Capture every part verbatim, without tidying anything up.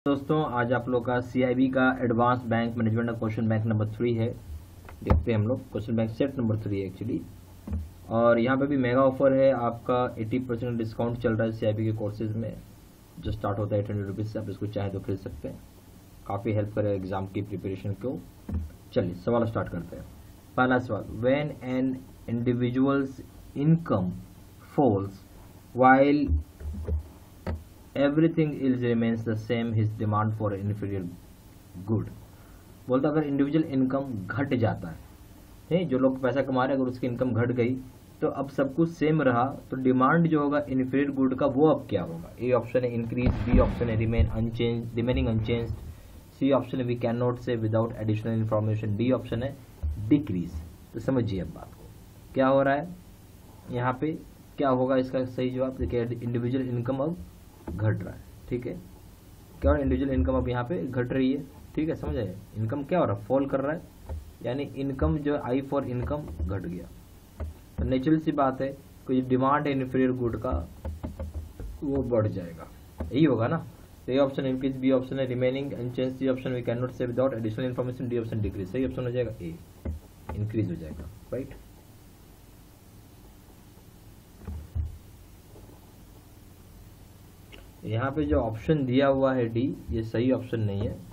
दोस्तों आज आप लोग का सीआईबी का एडवांस बैंक मैनेजमेंट का क्वेश्चन बैंक नंबर थ्री है। देखते हैं हम लोग question bank set number three है एक्चुअली। और यहाँ पे भी मेगा ऑफर है, आपका अस्सी परसेंट डिस्काउंट चल रहा है सीआईबी के कोर्सेज में, जो स्टार्ट होता है एट हंड्रेड रुपीज़ से। आप इसको चाहे तो खरीद सकते हैं, काफ़ी हेल्प करेगा एग्जाम की प्रिपरेशन को। चलिए सवाल स्टार्ट करते हैं। पहला सवाल, when an individuals income falls while everything is remains the same, his demand for inferior good. बोलता अगर इंडिविजुअल इनकम घट जाता है, है जो लोग पैसा कमा रहे हैं, अगर उसकी इनकम घट गई तो अब सब कुछ सेम रहा, तो डिमांड जो होगा इन्फीरियर गुड का वो अब क्या होगा। ए ऑप्शन है इंक्रीज, बी ऑप्शन है remain unchange remaining unchanged, C option है we can not say without additional information, D option है डिक्रीज। तो समझिए अब बात को क्या हो रहा है यहाँ पे, क्या होगा इसका सही जवाब। देखिए इंडिविजुअल इनकम अब घट रहा है, ठीक है। क्या इंडिविजुअल इनकम अब यहाँ पे घट रही है, ठीक है, समझ आए। इनकम क्या हो रहा है, फॉल कर रहा है, यानी इनकम जो आई फॉर इनकम घट गया। तो नेचुरल सी बात है, कोई डिमांड है इन्फीरियर गुड का वो बढ़ जाएगा, यही होगा ना। तो A option increase, B option है remaining unchange, C option we can not say without additional information, D option decrease. सही ऑप्शन हो जाएगा ए, इंक्रीज हो जाएगा, राइट। यहाँ पे जो ऑप्शन दिया हुआ है डी, ये सही ऑप्शन नहीं है,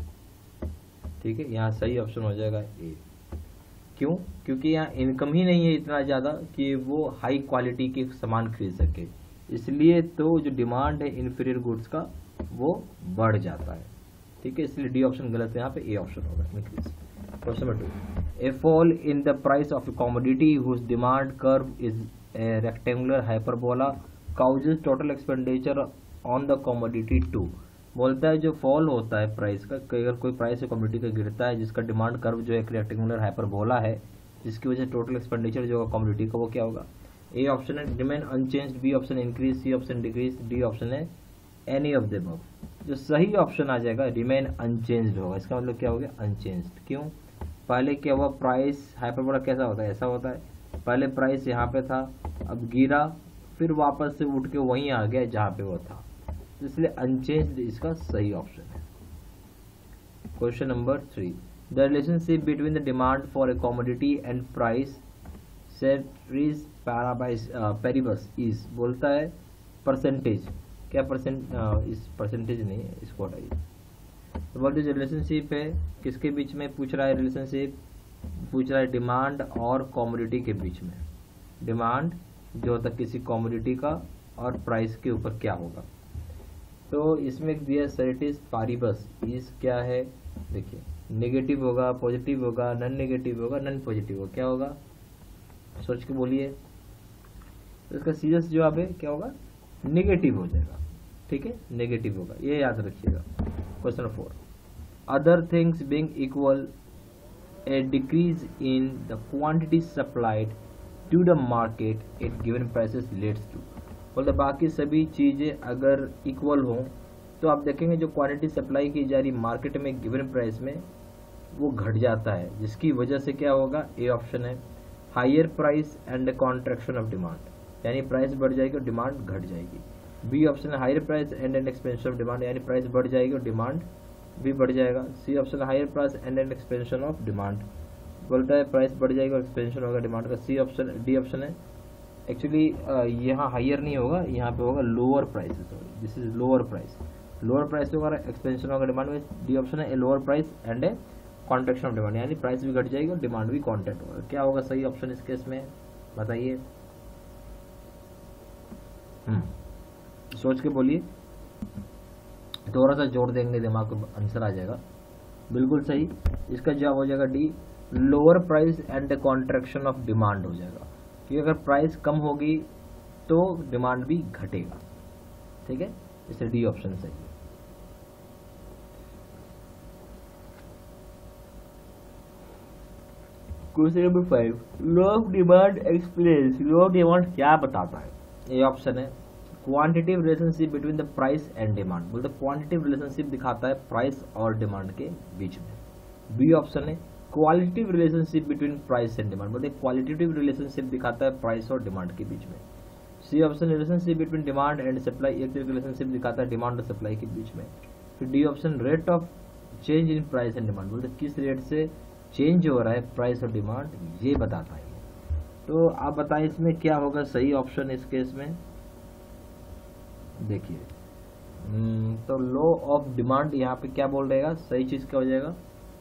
ठीक है। यहाँ सही ऑप्शन हो जाएगा ए। क्यों? क्योंकि यहाँ इनकम ही नहीं है इतना ज़्यादा कि वो हाई क्वालिटी के सामान खरीद सके, इसलिए तो जो डिमांड है इन्फीरियर गुड्स का वो बढ़ जाता है, ठीक है। इसलिए डी ऑप्शन गलत है, यहाँ पे ए ऑप्शन होगा increase. Question number two, A fall in the price of a commodity whose demand curve is a rectangular hyperbola causes total expenditure on the commodity to. बोलता है जो फॉल होता है प्राइस का, अगर कोई प्राइस कमोडिटी का गिरता है जिसका डिमांड कर्व जो एक रेक्टेंगुलर हाइपरबोला है, जिसकी वजह से टोटल एक्सपेंडिचर जो होगा कमोडिटी का वो क्या होगा। ए ऑप्शन है remain unchanged, B option increase, C option decrease, D option है एनी ऑफ द अबव। जो सही ऑप्शन आ जाएगा रिमेन अनचेंज्ड होगा। इसका मतलब क्या हो गया, अनचेंज्ड। क्यों? पहले क्या हुआ, प्राइस हाइपरबोला कैसा होता है, ऐसा होता है, पहले प्राइस यहाँ पे था, अब गिरा, फिर वापस से उठ के वहीं आ गया जहाँ पे वो था, इसलिए अनचेंज्ड इसका सही ऑप्शन है। Question number three, the relationship between the demand for a commodity and price ceteris paribus is. बोलता है परसेंटेज, क्या परसेंट, इस परसेंटेज नहीं है, इसको हटाइए। तो बोलते जो रिलेशनशिप है किसके बीच में पूछ रहा है, रिलेशनशिप पूछ रहा है डिमांड और कमोडिटी के बीच में। डिमांड जो होता है किसी कमोडिटी का और प्राइस के ऊपर क्या होगा। तो इसमें दिया सेटिस पारिबस इस क्या है, देखिए नेगेटिव होगा, पॉजिटिव होगा, नॉन नेगेटिव होगा, नॉन पॉजिटिव होगा, क्या होगा सोच के बोलिए। तो इसका सीधा जवाब है क्या होगा, नेगेटिव हो जाएगा, ठीक है, नेगेटिव होगा, ये याद रखिएगा। Question number four, other things being equal a decrease in the quantity supplied to the market at given prices leads to. बोलते बाकी सभी चीज़ें अगर इक्वल हों तो आप देखेंगे जो क्वांटिटी सप्लाई की जा रही मार्केट में गिवन प्राइस में वो घट जाता है, जिसकी वजह से क्या होगा, ए ऑप्शन है higher price and contraction of demand, यानी प्राइस बढ़ जाएगी और डिमांड घट जाएगी। बी ऑप्शन है higher price and an expansion of demand, यानी प्राइस बढ़ जाएगी और डिमांड भी बढ़ जाएगा। सी ऑप्शन है higher price and an expansion of demand, बोलता है प्राइस बढ़ जाएगी और एक्सपेंशन होगा डिमांड का। सी ऑप्शन, डी ऑप्शन है एक्चुअली यहाँ हायर नहीं होगा, यहाँ पे होगा lower price, sorry this is lower price, lower price होगा एक्सपेंशन होगा डिमांड में। डी ऑप्शन है a lower price and a contraction of demand, यानी प्राइस भी घट जाएगी और डिमांड भी कॉन्ट्रैक्ट होगा। क्या होगा सही ऑप्शन इस केस में, बताइए, हम्म सोच के बोलिए, थोड़ा सा जोर देंगे दिमाग को आंसर आ जाएगा। बिल्कुल सही, इसका जवाब हो जाएगा D, lower price and a contraction of demand हो जाएगा, कि अगर प्राइस कम होगी तो डिमांड भी घटेगा, ठीक है, इससे डी ऑप्शन सही है। Question number five, law of demand explains. Law of demand क्या बताता है, ए ऑप्शन है quantitative relationship between the price and demand. बोलते क्वांटिटिव रिलेशनशिप दिखाता है प्राइस और डिमांड के बीच में। बी ऑप्शन है qualitative relationship between price and demand, बोलते क्वालिटेटिव रिलेशनशिप दिखाता है प्राइस और डिमांड के बीच में। C option relationship between demand and supply, एक रिलेशनशिप दिखाता है डिमांड और सप्लाई के बीच में। फिर D option rate of change in price and demand, बोलते किस रेट से चेंज हो रहा है प्राइस और डिमांड, ये बताता है। तो आप बताएं इसमें क्या होगा सही ऑप्शन इस केस में। देखिए तो लॉ ऑफ डिमांड यहाँ पे क्या बोल रहेगा, सही चीज क्या हो जाएगा,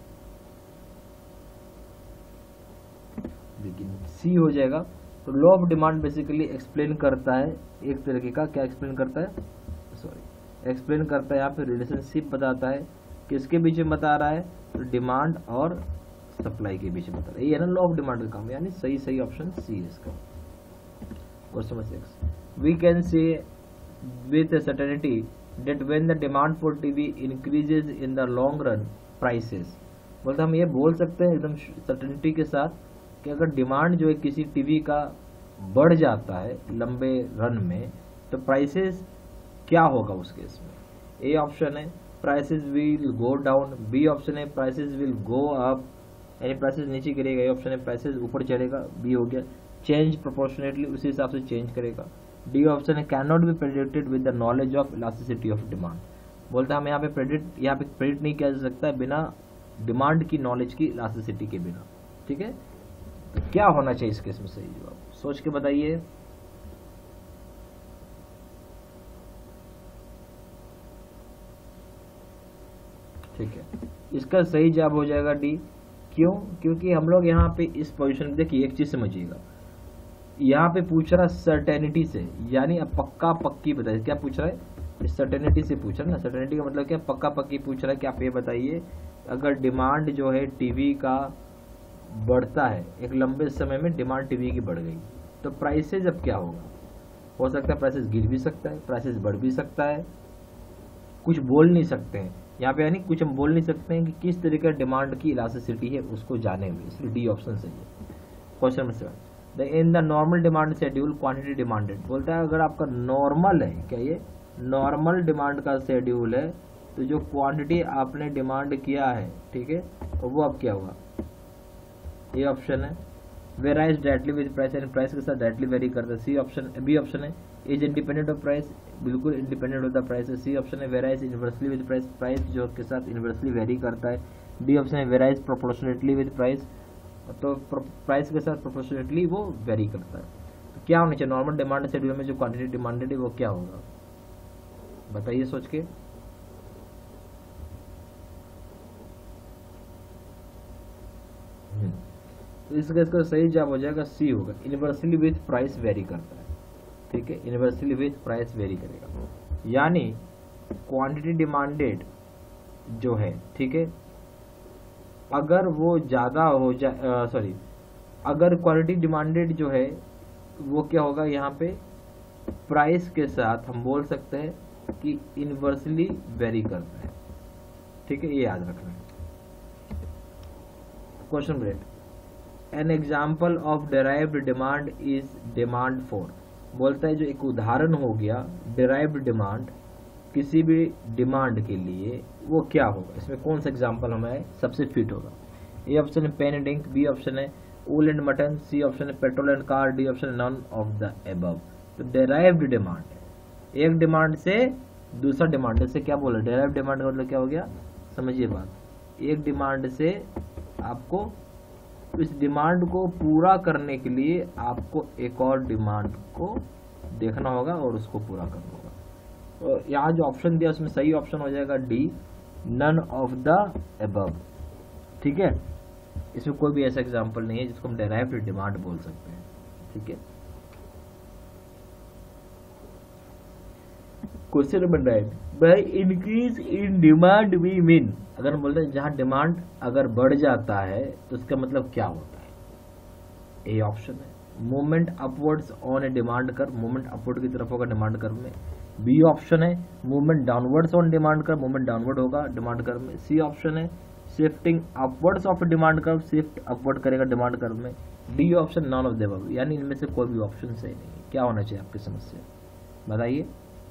देखिए सी हो जाएगा। तो law of demand basically explain करता है एक तरीके का, क्या एक्सप्लेन करता है, सॉरी एक्सप्लेन करता है यहाँ पे रिलेशनशिप बताता है, किसके बीच में बता रहा है, तो डिमांड और सप्लाई के बीच में बता रहा है। ये है ना लॉ ऑफ डिमांड का काम, यानी सही सही ऑप्शन सी है इसका। Question number six, we can say with certainty that when the demand for T V increases in the long run prices, बोलते हम ये बोल सकते हैं एकदम सर्टेनिटी के साथ कि अगर डिमांड जो है किसी टीवी का बढ़ जाता है लंबे रन में तो प्राइसेस क्या होगा उस केस में। ए ऑप्शन है prices will go down, B option है प्राइसेस विल गो अप, यानी प्राइसेस नीचे गिरेगा, ए ऑप्शन है प्राइसेस ऊपर चढ़ेगा, बी हो गया चेंज प्रोपोर्शनेटली, उसी हिसाब से चेंज करेगा, डी ऑप्शन है can not be predicted with the knowledge of elasticity of demand, बोलते हैं हम यहाँ पे प्रेडिक्ट यहाँ पे प्रेडिक्ट नहीं किया जा सकता है बिना डिमांड की नॉलेज की, इलास्टिसिटी के बिना। ठीक है, तो क्या होना चाहिए इस केस में सही जवाब, सोच के बताइए। ठीक है, इसका सही जवाब हो जाएगा डी। क्यों, क्योंकि हम लोग यहाँ पे इस पोजीशन में देखिए एक चीज समझिएगा, यहाँ पे पूछ रहा सर्टेनिटी से, यानी अब पक्का पक्की बताइए, क्या पूछ रहा है, इस सर्टेनिटी से पूछ रहा है ना, सर्टेनिटी का मतलब क्या, पक्का पक्की पूछ रहा है कि आप ये बताइए अगर डिमांड जो है टीवी का बढ़ता है, एक लंबे समय में डिमांड टीवी की बढ़ गई तो प्राइसेज अब क्या होगा, हो सकता है प्राइसेस गिर भी सकता है, प्राइसेस बढ़ भी सकता है, कुछ बोल नहीं सकते हैं यहाँ पे, यानी कुछ हम बोल नहीं सकते हैं कि किस तरीके का डिमांड की इलास्टिसिटी है उसको जाने में, इसलिए डी ऑप्शन सही है। Question number seven, in the normal demand schedule quantity demanded, बोलता है अगर आपका नॉर्मल है, क्या ये नॉर्मल डिमांड का शेड्यूल है तो जो क्वांटिटी आपने डिमांड किया है, ठीक है, तो वो अब क्या होगा, ये ऑप्शन है वेराइज डायरेक्टली विद प्राइस, यानी प्राइस के साथ डायरेक्टली वेरी करता है, सी ऑप्शन, बी ऑप्शन है इज इंडिपेंडेंट ऑफ प्राइस, बिल्कुल इंडिपेंडेंट होता है प्राइस, सी ऑप्शन है varies inversely with price, price जो के साथ इन्वर्सली वेरी करता है, डी ऑप्शन है वेराइज प्रोपोर्शनेटली विद प्राइस, तो प्राइस के साथ प्रोपोर्शनेटली वो वेरी करता है। तो क्या होना चाहिए नॉर्मल डिमांड शेड्यूल में जो क्वांटिटी डिमांडेड है वो क्या होगा, बताइए सोच के। तो इसका इसका सही जवाब हो जाएगा सी होगा, इन्वर्सली विथ प्राइस वेरी करता है। ठीक है, इन्वर्सली विथ प्राइस वेरी करेगा, यानी क्वांटिटी डिमांडेड जो है, ठीक है, अगर वो ज्यादा हो जाए, सॉरी अगर क्वांटिटी डिमांडेड जो है वो क्या होगा, यहाँ पे प्राइस के साथ हम बोल सकते हैं कि इन्वर्सली वेरी करता है। ठीक है, ये याद रखना है। Question number eight, an example of derived demand is demand for, बोलता है जो एक उदाहरण हो गया डेराइव्ड डिमांड किसी भी डिमांड के लिए वो क्या होगा, इसमें कौन सा एग्जाम्पल हमें सबसे फिट होगा। ए ऑप्शन है pen and ink, B option है wool and mutton, C option है petrol and car, D option है नॉन ऑफ द एबव। तो डेराइव्ड डिमांड है, एक डिमांड से दूसरा डिमांड से क्या बोला, डेराइव्ड डिमांड का मतलब क्या हो गया, समझिए बात, एक डिमांड से आपको इस डिमांड को पूरा करने के लिए आपको एक और डिमांड को देखना होगा और उसको पूरा करना होगा। तो यहाँ जो ऑप्शन दिया उसमें सही ऑप्शन हो जाएगा D, none of the above. ठीक है, इसमें कोई भी ऐसा एग्जांपल नहीं है जिसको हम डेराइव्ड डिमांड बोल सकते हैं। ठीक है, question number nine, by increase in demand we mean, अगर हम बोलते हैं जहां डिमांड अगर बढ़ जाता है तो उसका मतलब क्या होता है। ए ऑप्शन है movement upwards on a demand curve, movement upward की तरफ होगा डिमांड कर्व में। बी ऑप्शन है movement downwards on demand curve, movement downward होगा डिमांड कर्व में। सी ऑप्शन है shifting upwards of demand curve, shift upward करेगा डिमांड कर्व में। D option none of the above, यानी इनमें से कोई भी ऑप्शन सही नहीं है। क्या होना चाहिए आपकी समस्या बताइए।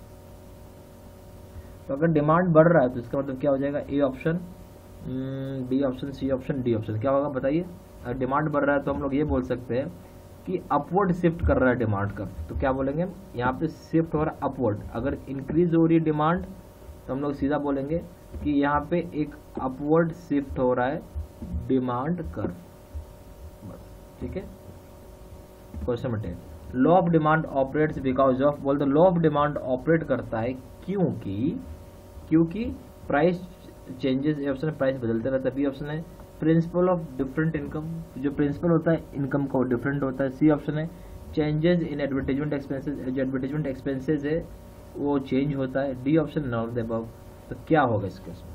तो अगर डिमांड बढ़ रहा है तो इसका मतलब क्या हो जाएगा, A option, B option, C option, D option, क्या होगा बताइए। अगर डिमांड बढ़ रहा है तो हम लोग ये बोल सकते हैं कि अपवर्ड शिफ्ट कर रहा है डिमांड का, तो क्या बोलेंगे हम यहाँ पे शिफ्ट हो रहा है अपवर्ड। अगर इंक्रीज हो रही है डिमांड तो हम लोग सीधा बोलेंगे कि यहाँ पे एक अपवर्ड शिफ्ट हो रहा है डिमांड कर्व, बस, ठीक है। Question number ten, law of demand operates because of, बोल दो लॉ ऑफ डिमांड ऑपरेट करता है क्योंकि क्योंकि प्राइस चेंजेस, ए ऑप्शन है प्राइस बदलते रहता है, बी ऑप्शन है प्रिंसिपल ऑफ डिफरेंट इनकम, जो प्रिंसिपल होता है इनकम का डिफरेंट होता है, सी ऑप्शन है चेंजेस इन एडवर्टाइजमेंट एक्सपेंसेस, जो एडवर्टाइजमेंट एक्सपेंसेस है वो चेंज होता है, D option none of the above. तो क्या होगा इस केस में?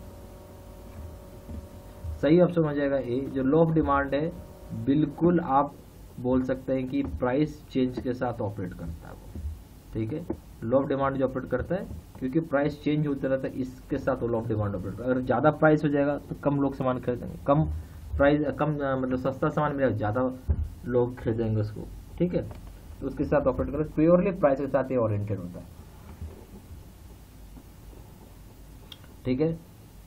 सही ऑप्शन हो जाएगा ए, जो लॉ ऑफ डिमांड है बिल्कुल आप बोल सकते हैं कि प्राइस चेंज के साथ ऑपरेट करता है वो, ठीक है। लॉ ऑफ डिमांड जो ऑपरेट करता है क्योंकि प्राइस चेंज होता रहता है, इसके साथ वो लॉ ऑफ डिमांड ऑपरेट करता है। अगर ज्यादा प्राइस हो जाएगा तो कम लोग सामान खरीदेंगे, कम प्राइस कम मतलब सस्ता सामान मिलेगा, ज्यादा लोग खरीदेंगे उसको, ठीक है। तो उसके साथ ऑपरेट करता है, प्योरली प्राइस के साथ ये ओरिएंटेड होता है, ठीक है।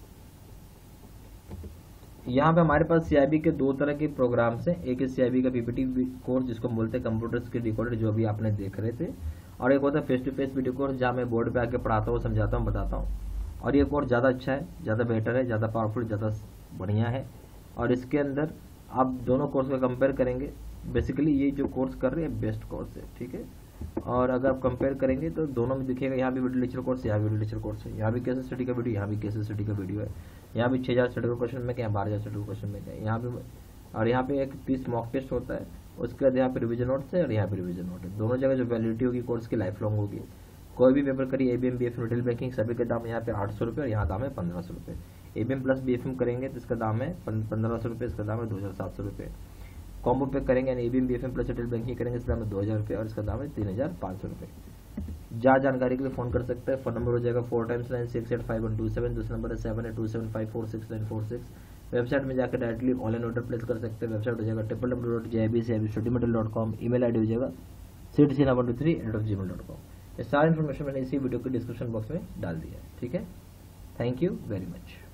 यहाँ पे हमारे पास सीआईबी के दो तरह के प्रोग्राम्स हैं, एक है सीआईबी का पीपीटी कोर्स जिसको हम बोलते हैं कंप्यूटर स्किल डिकोडर, जो अभी आपने देख रहे थे, और एक होता है face to face video course जहाँ मैं बोर्ड पे आके पढ़ाता हूँ, समझाता हूँ, बताता हूँ। और ये कोर्स ज़्यादा अच्छा है, ज़्यादा बेटर है, ज़्यादा पावरफुल, ज़्यादा बढ़िया है। और इसके अंदर आप दोनों कोर्स का कंपेयर करेंगे, बेसिकली ये जो कोर्स कर रहे हैं बेस्ट कोर्स है, ठीक है। और अगर आप कंपेयर करेंगे तो दोनों में दिखेगा, यहाँ भी वीडियो लेक्चर कोर्स, यहाँ भी वीडियो लेक्चर कोर्स है, यहाँ भी केस स्टडी का वीडियो, यहाँ भी केस स्टडी का वीडियो है, यहाँ भी छः हज़ार स्टडी का क्वेश्चन में क्या, बारह हज़ार स्टडी का क्वेश्चन में क्या, यहाँ भी। और यहाँ पे एक तीस मॉक टेस्ट होता है, उसके बाद यहाँ पे रिवीजन नोट्स है और यहाँ पे रिवीजन नोट है। दोनों जगह जो वैलिडिटी होगी कोर्स की लाइफ लॉन्ग होगी। कोई भी पेपर करिए, एबीएम बीएफएम रिटेल बैंकिंग सभी का दाम यहाँ पे आठ सौ रुपये और यहाँ दाम है पंद्रह सौ रुपये। एबीएम प्लस बीएफएम करेंगे तो इसका दाम है पंद्रह सौ रुपये, इसका दाम है दो हज़ार सात सौ रुपये। कॉम्बो पे करेंगे यानी ABM BFM plus retail banking करेंगे, इसका दाम है दो हज़ार रुपये और इसका दाम है तीन हज़ार पाँच सौ रुपये। ज्यादा जानकारी के लिए फोन कर सकते हैं, फोन नंबर हो जाएगा four times nine six eight five one two seven, दूसरा नंबर है seven eight two seven five four six nine four six. Website में जाकर डायरेक्टली ऑनलाइन ऑर्डर प्लेस कर सकते हैं। वेबसाइट हो जाएगा triple W dot J I B C I B study material dot com. Email ID हो जाएगा C T C nine one two three eight dot gmail dot com. ये सारी information मैंने इसी वीडियो के description box में डाल दिया है, ठीक है। Thank you very much.